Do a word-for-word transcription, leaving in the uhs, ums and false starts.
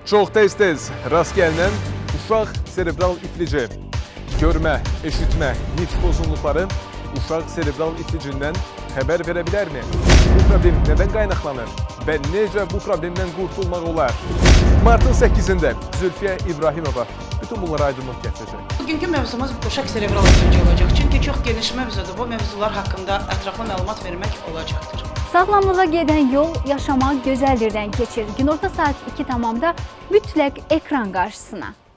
Çox tez-tez rast gəlinən uşaq serebral iflici, görmə, eşitmə, nitq pozğunluqları uşaq serebral iflicindən xəbər verə bilərmi? Bu problem nədən qaynaqlanır və necə bu problemdən qurtulmaq olar? Martın səkkizində Zülfiyə İbrahimova bütün bunlara aydınlıq gətirəcək. Bugünkü mövzumuz uşaq serebral iflici olacaq. Çünki çox geniş mövzudur. Bu mövzular haqqında ətraflı məlumat vermək olacaqdır. Sağlamlığa gedən yol yaşamaq gözəldirdən keçir. Günorta saat iki tamamda mütləq ekran qarşısına.